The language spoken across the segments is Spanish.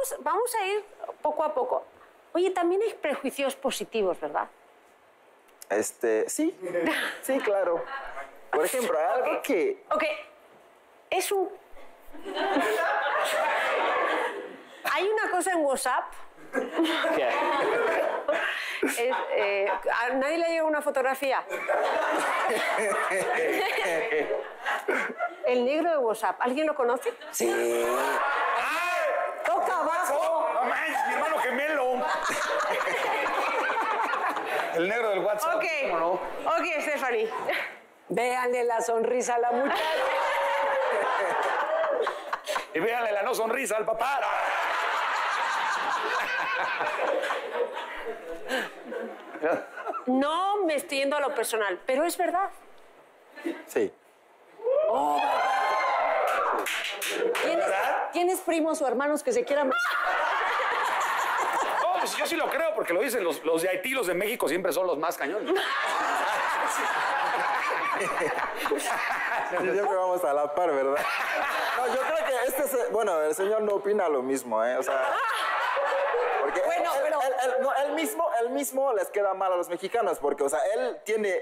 vamos a ir poco a poco. Oye, también hay prejuicios positivos, ¿verdad? Sí, sí, claro. Por ejemplo, hay algo que... Ok, es un... Hay una cosa en WhatsApp... ¿Qué? ¿A nadie le llega una fotografía? El negro de WhatsApp, ¿alguien lo conoce? Sí. Toca abajo. No manches, mi hermano gemelo. El negro del WhatsApp. Ok, ¿Cómo no? ok, Stephanie. Véanle la sonrisa a la muchacha. Y véanle la no sonrisa al papá. No me estoy yendo a lo personal, pero es verdad. Sí. ¿Tienes primos o hermanos que se quieran? No, pues yo sí lo creo, porque lo dicen los de Haití, los de México siempre son los más cañones. Siempre vamos a la par, ¿verdad? No, yo creo que bueno, el señor no opina lo mismo, ¿eh? O sea... Porque Bueno, pero... él mismo les queda mal a los mexicanos, porque, o sea, él tiene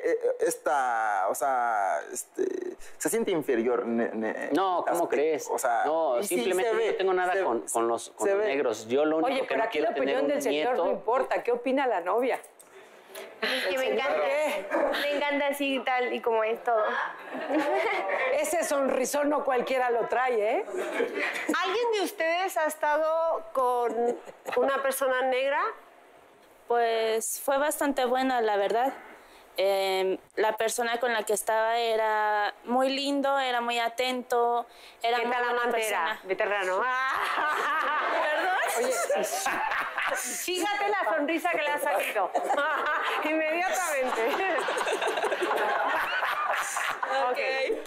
se siente inferior. No, ¿cómo crees? O sea, no, y sí, simplemente se ve, no tengo nada con los negros. Yo lo único Oye, que pero no aquí quiero la tener opinión un del señor no nieto. importa. ¿Qué opina la novia? Que me encanta así tal y como es todo. Ese sonrisón no cualquiera lo trae, ¿eh? ¿Alguien de ustedes ha estado con una persona negra? Pues fue bastante buena, la verdad. La persona con la que estaba era muy lindo, era muy atento, era ¿Qué muy tal buena amante era? persona. Veterano. ¿Perdón? Fíjate la sonrisa que le ha salido. Inmediatamente. Ok.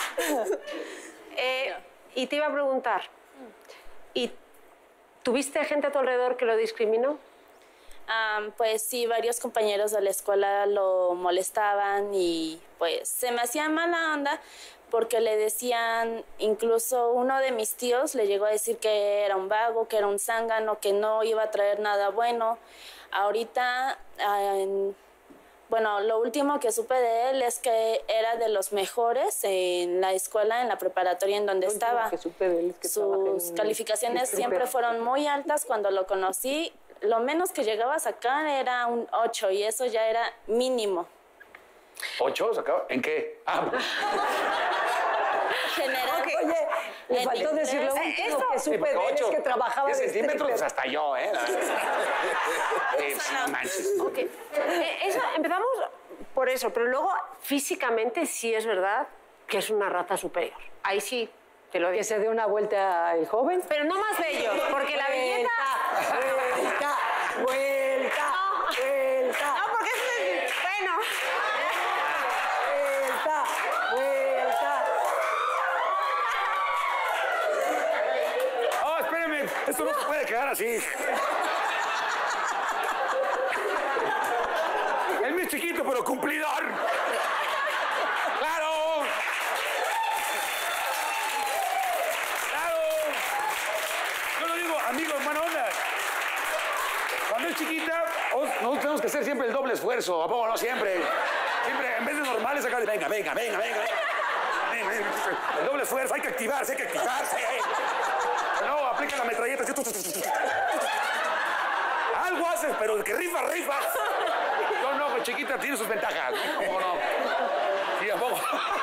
Y te iba a preguntar, ¿y tuviste gente a tu alrededor que lo discriminó? Pues sí, varios compañeros de la escuela lo molestaban y pues se me hacía mala onda porque le decían, incluso uno de mis tíos le llegó a decir que era un vago, que era un zángano, que no iba a traer nada bueno. Ahorita, bueno, lo último que supe de él es que era de los mejores en la escuela, en la preparatoria en donde estaba. Sus calificaciones siempre fueron muy altas. Cuando lo conocí, lo menos que llegaba a sacar era un 8 y eso ya era mínimo. ¿8 sacaba? ¿En qué? General. Oye, le faltó decir lo último que supe de él es que trabajaba de centímetros, stripper. hasta yo, ¿eh? No manches. Okay. Empezamos por eso, pero luego físicamente sí es verdad que es una raza superior. Ahí sí te lo digo. Que se dé una vuelta el joven. Pero no más bello, porque la belleza... Vuelta. No, porque es... Bueno... Vuelta. Oh, espérenme, esto no se puede quedar así. El mío es chiquito, pero cumplidor. ¡Claro! ¡Claro! Yo lo digo, amigo, hermano, onda. Cuando es chiquita, nosotros tenemos que hacer siempre el doble esfuerzo. ¿A poco no? Siempre. Siempre, en vez de normales, acá de venga. El doble esfuerzo, hay que activarse. No, aplica la metralleta. Algo haces, pero el que rifa. No, chiquita tiene sus ventajas. ¿Cómo no? Sí, ¿a poco?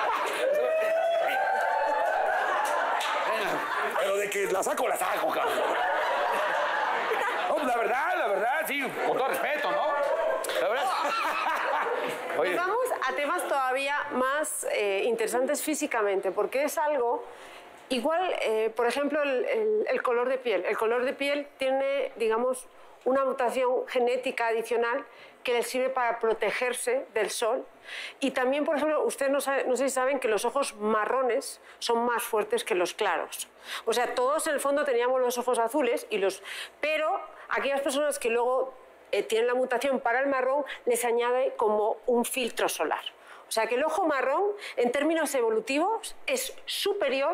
Pero de que la saco, cabrón. No, la verdad, sí, con todo respeto, ¿no? La verdad. Oye. Pues vamos a temas todavía más interesantes físicamente, porque es algo... Igual, por ejemplo, el color de piel. El color de piel tiene, digamos, una mutación genética adicional que les sirve para protegerse del sol. Y también, por ejemplo, ustedes no sé si saben que los ojos marrones son más fuertes que los claros. O sea, todos en el fondo teníamos los ojos azules, pero aquellas personas que luego tienen la mutación para el marrón les añade como un filtro solar. O sea, que el ojo marrón, en términos evolutivos, es superior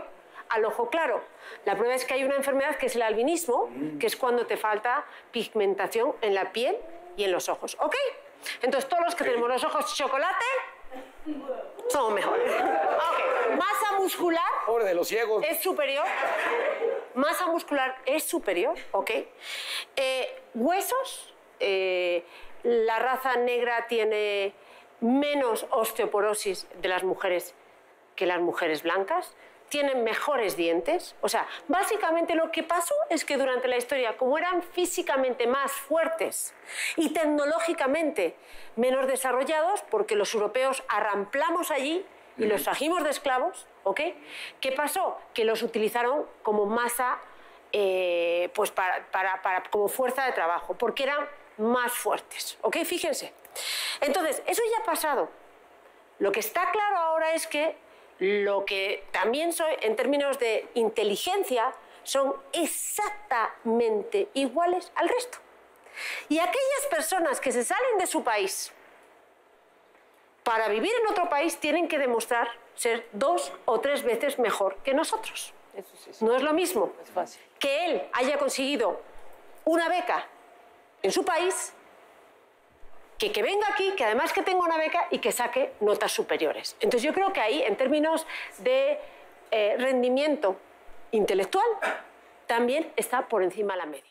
al ojo claro. La prueba es que hay una enfermedad que es el albinismo, que es cuando te falta pigmentación en la piel y en los ojos. ¿Ok? Entonces, todos los que tenemos los ojos chocolate somos mejores. Ok. Masa muscular Pobre de los ciegos. es superior. Masa muscular es superior, ¿ok? Huesos, la raza negra tiene menos osteoporosis de las mujeres que las mujeres blancas, tienen mejores dientes. O sea, básicamente lo que pasó es que durante la historia, como eran físicamente más fuertes y tecnológicamente menos desarrollados, porque los europeos arramplamos allí y los trajimos de esclavos, ¿ok? ¿Qué pasó? Que los utilizaron como masa, pues como fuerza de trabajo, porque eran más fuertes, ¿ok? Fíjense. Entonces, eso ya ha pasado. Lo que está claro ahora es que lo que también soy, en términos de inteligencia, son exactamente iguales al resto. Y aquellas personas que se salen de su país para vivir en otro país tienen que demostrar ser 2 o 3 veces mejor que nosotros. Eso sí, No es lo mismo es fácil. que él haya conseguido una beca en su país que venga aquí, que además que tenga una beca y que saque notas superiores. Entonces yo creo que ahí, en términos de rendimiento intelectual, también está por encima de la media.